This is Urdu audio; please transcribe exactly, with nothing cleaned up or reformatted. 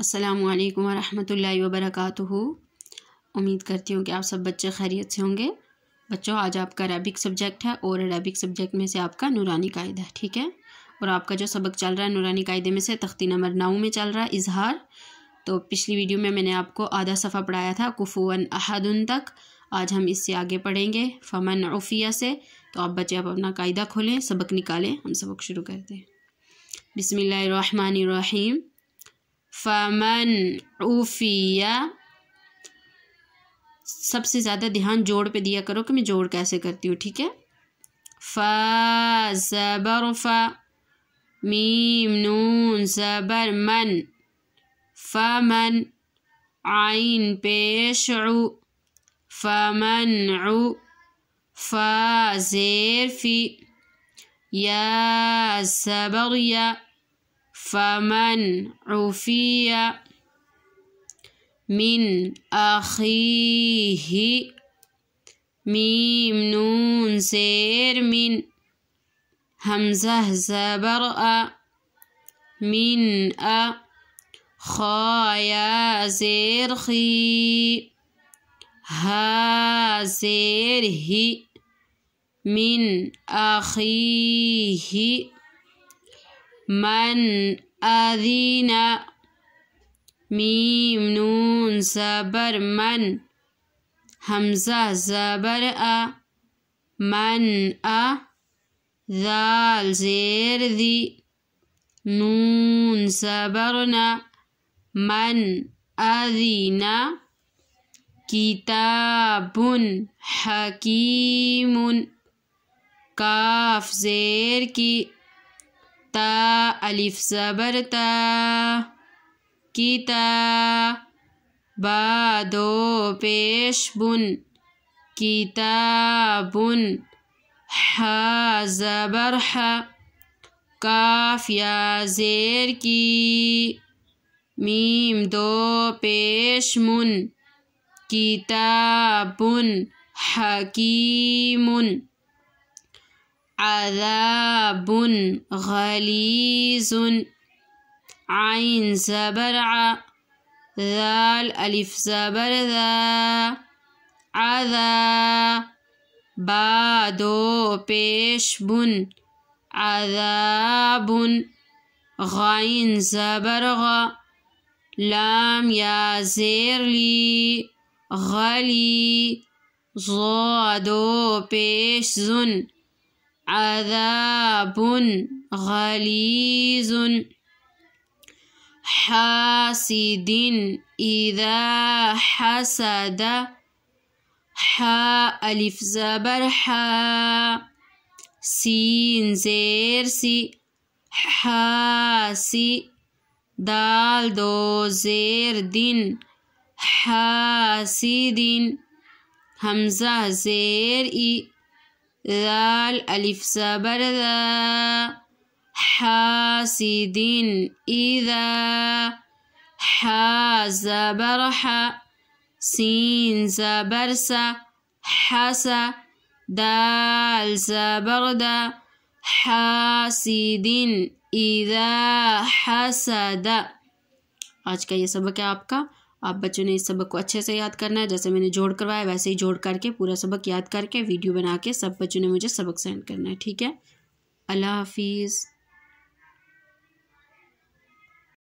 السلام علیکم ورحمۃ اللہ وبرکاتہ۔ امید کرتی ہوں کہ آپ سب بچے خیریت سے ہوں گے۔ بچوں، آج آپ کا عربک سبجیکٹ ہے اور عربک سبجیکٹ میں سے آپ کا نورانی قاعدہ ہے، ٹھیک ہے؟ اور آپ کا جو سبق چل رہا ہے نورانی قاعدے میں سے تختی نمبر نو میں چل رہا ہے اظہار۔ تو پچھلی ویڈیو میں میں نے آپ کو آدھا صفحہ پڑھایا تھا کفواً احدن تک، آج ہم اس سے آگے پڑھیں گے فمن عفیہ سے۔ تو آپ بچے آپ اپنا قاعدہ کھولیں، سبق نکالیں، ہم سبق شروع کرتے ہیں۔ بسم اللہ الرحمن الرحیم۔ فمن عفیہ، سب سے زیادہ دھیان جوڑ پہ دیا کرو کہ میں جوڑ کیسے کرتی ہوں، ٹھیک ہے؟ فا زبر فا، میم نون زبر من، فمن، عین پیش عو، فمن عو، فا زیر فی، یا زبر یا، فمن عفی من اخیہ، میم نون زیر من، حمزہ زبر آ، من آ، خا یا زیر خی، ہا زیر ہی، من اخیہ، من اذین، میم نون زبر من، حمزہ زبر آ، من آ، ذال زیر ذی، نون زبر نا، من اذین، کتاب حکیم، کاف زیر کی، تا الف زبر تا، کتا، با دو پیش بن، کتابن، حا زبر حا، کاف یا زیر کی، میم دو پیش من، کتابن حکیم، عذاب غلیظ، عین زبر ع، ذال الف زبر ذا، عذا، با دو پیش بن، عذاب، غین زبر غا، لام یا زیر لی، غلی، ضا دو پیش زن، عذاب غلیظ، حاسد اذا حسد، حا الف زبر حا، سین زیر سی، حاسی، دال دو زیر دن، حاسدین، حمزہ زیر ای، ذال الف زبر ذا، حاسدین اذا، حا زبر حا، سین زبر سا، حسا، دال زبر دا، حاسدین اذا حسد۔ آج کا یہ سبق ہے آپ کا۔ آپ بچوں نے اس سبق کو اچھے سے یاد کرنا ہے، جیسے میں نے جوڑ کروایا ویسے ہی جوڑ کر کے پورا سبق یاد کر کے ویڈیو بنا کے سب بچوں نے مجھے سبق سینڈ کرنا ہے، ٹھیک ہے؟ اللہ حافظ۔